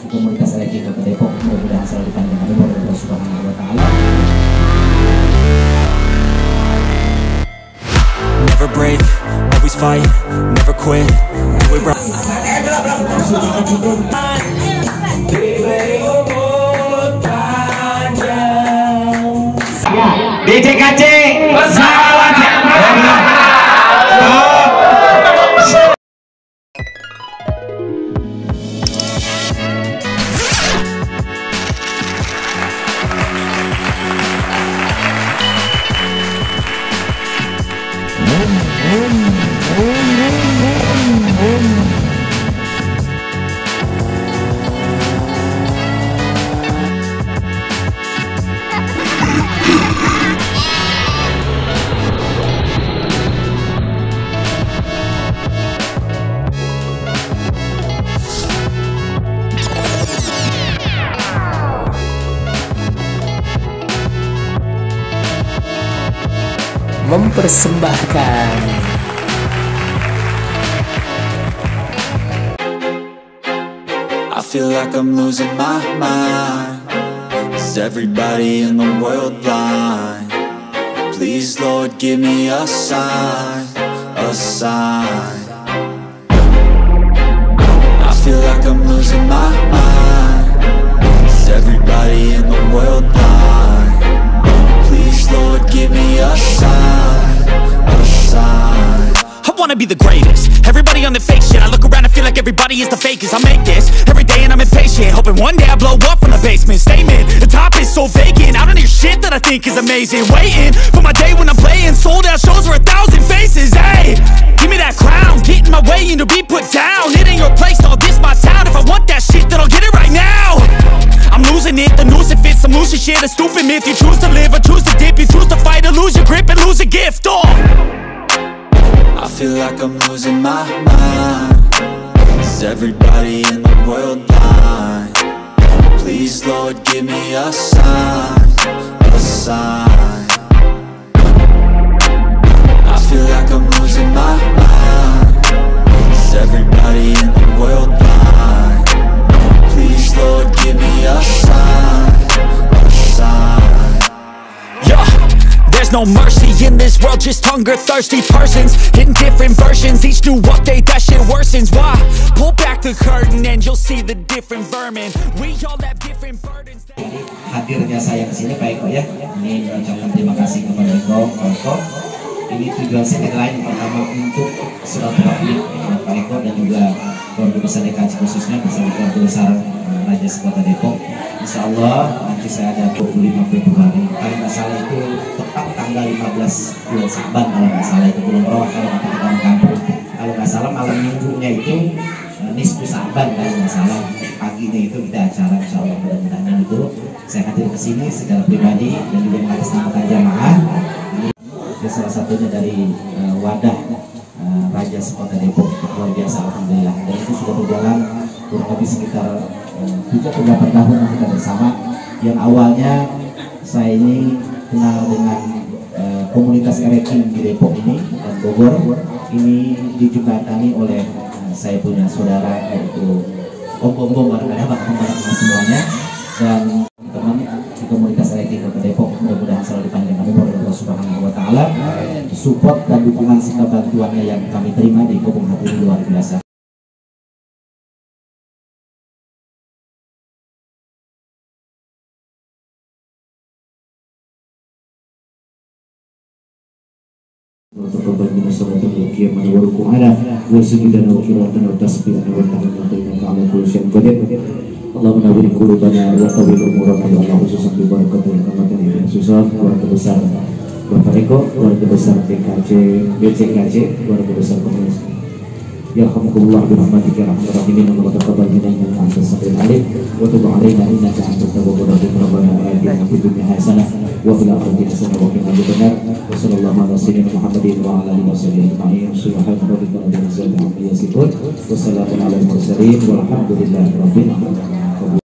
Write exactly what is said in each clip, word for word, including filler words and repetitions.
di komunitas R Q Kota Depok. Mudah-mudahan selalu dipanjangkan umur oleh Allah Subhanahu wa Ta'ala. Never break, always fight, never quit, do it right. D J K C pesawat yang mempersembahkan I feel like I'm losing my mind. Is everybody in the world blind? Please, Lord, give me a sign, a sign. I feel like I'm losing my mind. Is everybody in the world blind? Please, Lord, give me a sign, a sign. I wanna be the greatest. Everybody on the fake shit. I look around and feel like everybody is the fakest. I make this every day and I'm impatient, hoping one day I blow up from the basement. Statement, the top is so vacant. I don't hear shit that I think is amazing. Waiting for my day when I'm playing sold out shows for a thousand faces. Hey, give me that crown, get in my way and to be put down. It ain't your place, all this my town. If I want that shit, then I'll get it right now. I'm losing it, the noose it fits some loose shit. A stupid myth, you choose to live or choose to dip. You choose to fight or lose your grip and lose a gift. Oh, I feel like I'm losing my mind. Is everybody in the world blind? Please, Lord, give me a sign, a sign. I feel like I'm losing my mind. Is everybody in the world blind? Please, Lord, give me a sign, a sign. Yeah. There's no mercy in this world, just hunger-thirsty persons in different versions. Each new update, that shit worsens. Why? Pull back the curtain and you'll see the different vermin. We all have different burdens. Hadirnya saya ke sini Pak Eko ya. Ini mengucapkan terima kasih kepada Eko, Pak Eko. Ini tujuan saya lain pertama untuk silaturahmi dengan Pak Eko dan juga keluarga besar D K C khususnya bersama keluarga besar Raja Kota Depok. Insya Allah nanti saya ada dua puluh lima Februari. Kalau nggak salah itu tepat tanggal lima belas bulan Saban, kalau nggak salah itu bulan Roh kalau kita orang kampung. Kalau nggak salah malam minggunya itu uh, nisfu Saban kalau nggak salah. Paginya itu kita acara Insya Allah, mudah-mudahan itu saya hadir ke sini secara pribadi dan juga mengatasnamakan jamaah. Ini salah satunya dari uh, wadah uh, Raja Kota Depok, luar biasa alhamdulillah. Dan itu sudah berjalan kurang lebih sekitar tujuh atau delapan tahun kita bersama. Yang awalnya saya ini kenal dengan uh, komunitas R Q di Depok ini dan Bogor. Ini dijembatani oleh uh, saya punya saudara yaitu Om-om bareng-bareng bareng semuanya dan teman di komunitas R Q Kota Depok. Mudah-mudahan selalu dipanjangkan umur oleh Allah Subhanahu wa Ta'ala. Support dan dukungan serta bantuannya yang kami terima di Kobong Hati luar biasa. وتقبل من الصلاة والقيام والركوع والسجود والقراءة والتسبيح والتحميد إنك على كل شيء قدير. اللهم نور قلوبنا وطول أمورنا ya Allah, khususnya di barakah Ramadan ini khususnya keluarga besar Bapak Eko, keluarga besar D K C, D C K C, keluarga besar komunis. Ya Alhamdulillah birahmatika ya arhamar rahimin. wa taqabbal minna innaka antas samiul alim wa tub alaina innaka antat tawwabur rahim. Rabbana atina fid dunya hasanah wa fil akhirati hasanah wa qina adzabannar. Wa sallallahu ala sayyidina Muhammadin wa ala alihi wasallam ajma'in. Subhana rabbika rabbil izzati amma yasifun wa salamun alal mursalin walhamdulillahi rabbil alamin.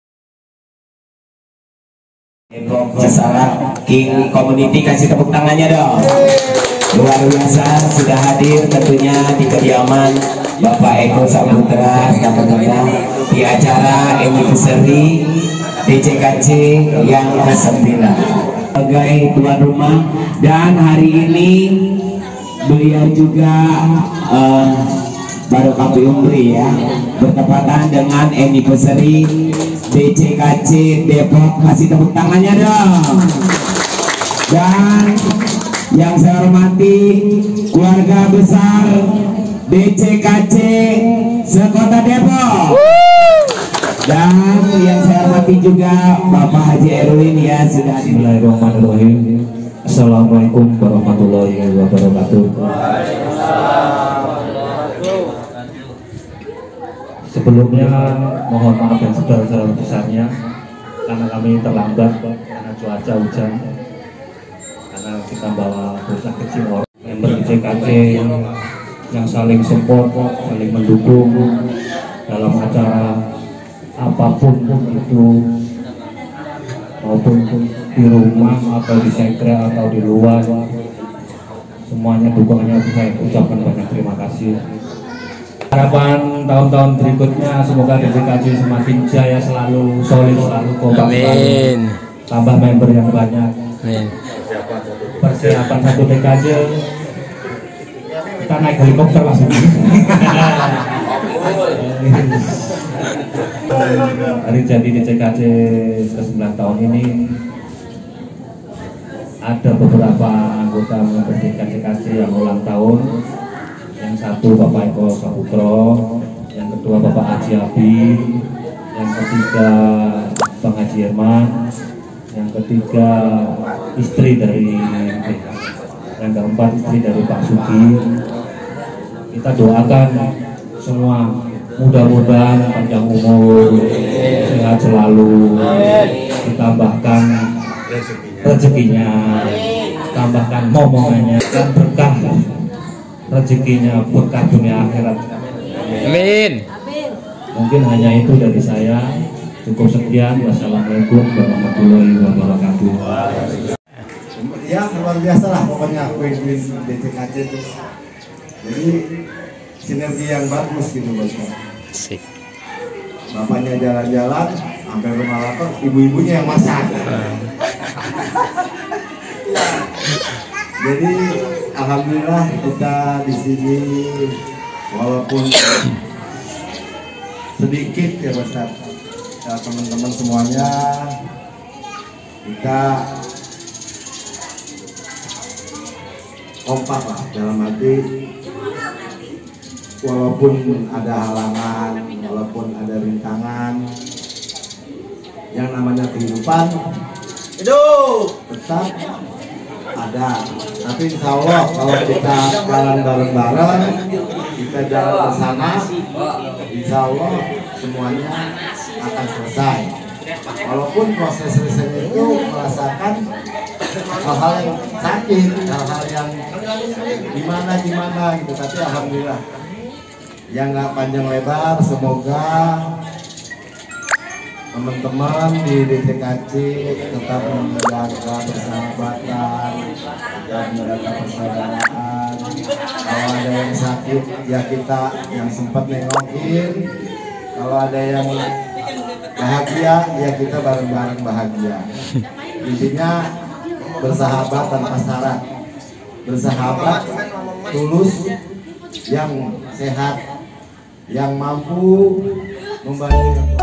Eko Jasara King Community, kasih tepuk tangannya dong. Luar biasa sudah hadir tentunya di kediaman Bapak Eko Saputra teman-teman di acara anniversary D C K C yang kesembilan sebagai tuan rumah, dan hari ini beliau juga uh, baru K P U Umbri ya, bertepatan dengan anniversary D C K C Depok. Kasih tepuk tangannya dong. Dan yang saya hormati keluarga besar D C K C sekota Depok, dan yang saya hormati juga Bapak Haji Erwin ya sudah. Bismillahirrahmanirrahim. Assalamualaikum warahmatullahi wabarakatuh. Sebelumnya mohon maaf yang sebesar-besarnya karena kami terlambat karena cuaca hujan, karena kita bawa bocah kecil orang member D C K C yang saling support, saling mendukung dalam acara apapun itu, maupun di rumah atau di sekre atau di luar, semuanya dukungannya saya ucapkan banyak terima kasih. Harapan tahun-tahun berikutnya semoga D C K C semakin jaya, selalu solid, selalu kompak, selalu tambah member yang banyak. Amin. Persiapan satu D K C kita naik helikopter langsung. Hari jadi D C K C ke sembilan tahun ini ada beberapa anggota member D C K C yang ulang tahun. Yang satu Bapak Eko Saputra, yang kedua Bapak Haji Abi, yang ketiga Bang Haji Herman, yang ketiga istri dari, yang keempat istri dari Pak Sugi. Kita doakan semua mudah-mudahan panjang umur, sehat selalu, ditambahkan rezekinya, tambahkan momongannya, dan berkah rezekinya, berkah dunia akhirat. Amin. Mungkin hanya itu dari saya. Cukup sekian. Wassalamualaikum warahmatullahi wabarakatuh. Ya luar biasa lah pokoknya win-win D C K C itu. Jadi sinergi yang bagus gitu bosnya. Bapaknya jalan-jalan sampai rumah lapar, ibu-ibunya yang masak. Jadi alhamdulillah kita di sini walaupun sedikit ya Ustaz, ya, teman-teman semuanya kita kompak lah dalam arti walaupun ada halangan, walaupun ada rintangan, yang namanya kehidupan hidup tetap ada. Tapi insya Allah kalau kita jalan bareng-bareng, kita jalan bersama, insya Allah semuanya akan selesai. Walaupun proses selesainya itu merasakan hal-hal yang sakit, hal-hal yang gimana gimana gitu. Tapi alhamdulillah yang nggak panjang lebar, semoga teman-teman di D C K C tetap menjaga persahabatan, tetap menjaga persaudaraan. Kalau ada yang sakit ya kita yang sempat nengokin, kalau ada yang bahagia ya kita bareng-bareng bahagia. Intinya bersahabat tanpa syarat, bersahabat tulus, yang sehat, yang mampu membantu.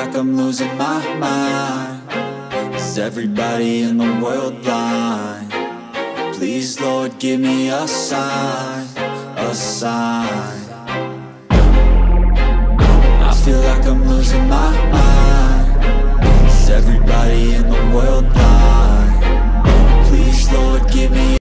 like I'm losing my mind. Is everybody in the world blind? Please, Lord, give me a sign, a sign. I feel like I'm losing my mind. Is everybody in the world blind? Please, Lord, give me